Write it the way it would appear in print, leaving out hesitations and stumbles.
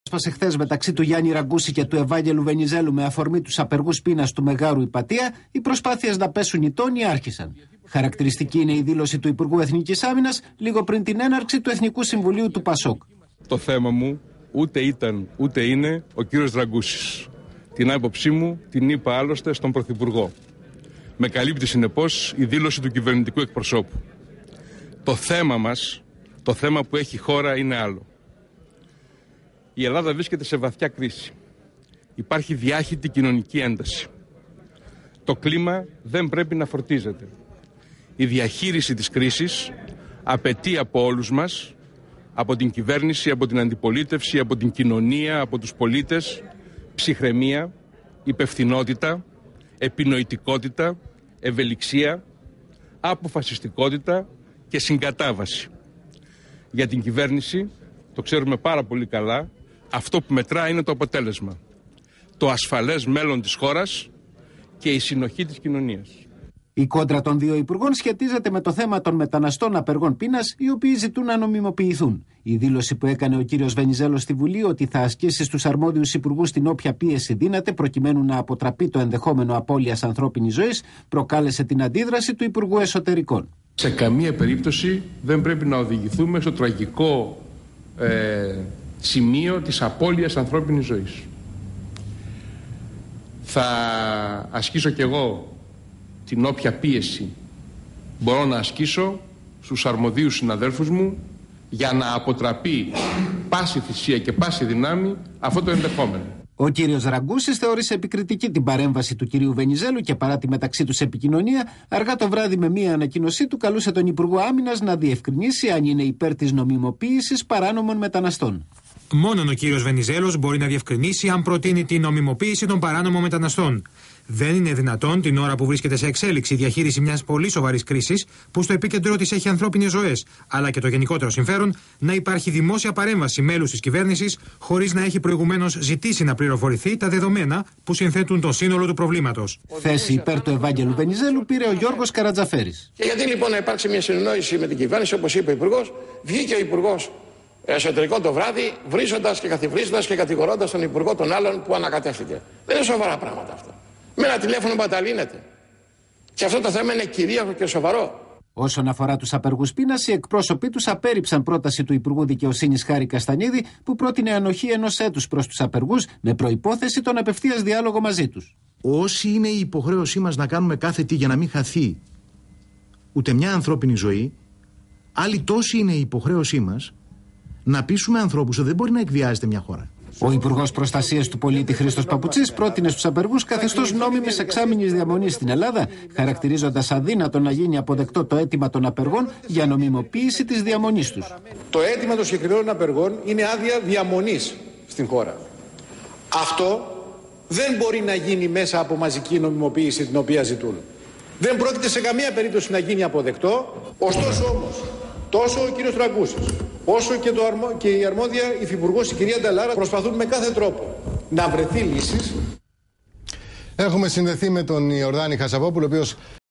Έσπασε χθες μεταξύ του Γιάννη Ραγκούση και του Ευάγγελου Βενιζέλου με αφορμή τους απεργούς πείνας του Μεγάρου Ιπατία, οι προσπάθειες να πέσουν οι τόνοι άρχισαν. Χαρακτηριστική είναι η δήλωση του Υπουργού Εθνικής Άμυνας λίγο πριν την έναρξη του Εθνικού Συμβουλίου του ΠΑΣΟΚ. Το θέμα μου ούτε ήταν ούτε είναι ο κύριος Ραγκούσης. Την άποψή μου την είπα άλλωστε στον Πρωθυπουργό. Με καλύπτει συνεπώς η δήλωση του κυβερνητικού εκπροσώπου. Το θέμα μας, το θέμα που έχει η χώρα είναι άλλο. Η Ελλάδα βρίσκεται σε βαθιά κρίση. Υπάρχει διάχυτη κοινωνική ένταση. Το κλίμα δεν πρέπει να φορτίζεται. Η διαχείριση της κρίσης απαιτεί από όλους μας, από την κυβέρνηση, από την αντιπολίτευση, από την κοινωνία, από τους πολίτες, ψυχραιμία, υπευθυνότητα, επινοητικότητα, ευελιξία, αποφασιστικότητα και συγκατάβαση. Για την κυβέρνηση, το ξέρουμε πάρα πολύ καλά, αυτό που μετρά είναι το αποτέλεσμα. Το ασφαλές μέλλον της χώρας και η συνοχή της κοινωνίας. Η κόντρα των δύο υπουργών σχετίζεται με το θέμα των μεταναστών απεργών πείνας, οι οποίοι ζητούν να νομιμοποιηθούν. Η δήλωση που έκανε ο κύριος Βενιζέλος στη Βουλή ότι θα ασκήσει στους αρμόδιους υπουργούς την όποια πίεση δύναται προκειμένου να αποτραπεί το ενδεχόμενο απώλειας ανθρώπινης ζωής προκάλεσε την αντίδραση του Υπουργού Εσωτερικών. Σε καμία περίπτωση δεν πρέπει να οδηγηθούμε στο τραγικό σημείο της απώλειας ανθρώπινης ζωής. Θα ασκήσω κι εγώ την όποια πίεση μπορώ να ασκήσω στους αρμοδίους συναδέλφους μου για να αποτραπεί πάση θυσία και πάση δυνάμει αυτό το ενδεχόμενο. Ο κύριος Ραγκούσης θεώρησε επικριτική την παρέμβαση του κυρίου Βενιζέλου και παρά τη μεταξύ τους επικοινωνία, αργά το βράδυ με μία ανακοίνωσή του καλούσε τον Υπουργό Άμυνας να διευκρινίσει αν είναι υπέρ της νομιμοποίησης παράνομων μεταναστών. Μόνον ο κύριος Βενιζέλος μπορεί να διευκρινίσει αν προτείνει την νομιμοποίηση των παράνομων μεταναστών. Δεν είναι δυνατόν την ώρα που βρίσκεται σε εξέλιξη η διαχείριση μιας πολύ σοβαρής κρίσης, που στο επίκεντρό της έχει ανθρώπινες ζωές, αλλά και το γενικότερο συμφέρον, να υπάρχει δημόσια παρέμβαση μέλους της κυβέρνησης, χωρίς να έχει προηγουμένως ζητήσει να πληροφορηθεί τα δεδομένα που συνθέτουν το σύνολο του προβλήματος. Θέση υπέρ του Ευάγγελου Βενιζέλου πήρε ο Γιώργος Καρατζαφέρης. Και γιατί λοιπόν να υπάρξει μια συνεννόηση με την κυβέρνηση, όπως είπε ο Υπουργός, βγήκε ο Υπουργός Εσωτερικών το βράδυ, βρίζοντας και καθιβρίζοντας και κατηγορώντας τον Υπουργό των άλλων που ανακατεύτηκε. Δεν είναι σοβαρά πράγματα αυτά. Με ένα τηλέφωνο μπαταλίνεται. Και αυτό το θέμα είναι κυρίαρχο και σοβαρό. Όσον αφορά τους απεργούς πείνας, οι εκπρόσωποι τους απέρριψαν πρόταση του Υπουργού Δικαιοσύνης Χάρη Καστανίδη, που πρότεινε ανοχή ενός έτους προς τους απεργούς με προϋπόθεση τον απευθείας διάλογο μαζί τους. Όσοι είναι η υποχρέωσή μας να κάνουμε κάθε τι για να μην χαθεί ούτε μια ανθρώπινη ζωή, άλλοι τόσοι είναι η υποχρέωσή μας να πείσουμε ανθρώπους ότι δεν μπορεί να εκβιάζεται μια χώρα. Ο Υπουργός Προστασίας του Πολίτη Χρήστος Παπουτσής πρότεινε στους απεργούς καθεστώς νόμιμης εξάμηνης διαμονής στην Ελλάδα, χαρακτηρίζοντας αδύνατο να γίνει αποδεκτό το αίτημα των απεργών για νομιμοποίηση της διαμονής τους. Το αίτημα των συγκεκριμένων απεργών είναι άδεια διαμονής στην χώρα. Αυτό δεν μπορεί να γίνει μέσα από μαζική νομιμοποίηση την οποία ζητούν. Δεν πρόκειται σε καμία περίπτωση να γίνει αποδεκτό, ωστόσο όμως τόσο ο κύριος Ραγκούσης όσο και η αρμόδια υφυπουργός η κυρία Νταλάρα προσπαθούν με κάθε τρόπο να βρεθεί λύσεις. Έχουμε συνδεθεί με τον Ιορδάνη Χασαπόπουλο, ο οποίος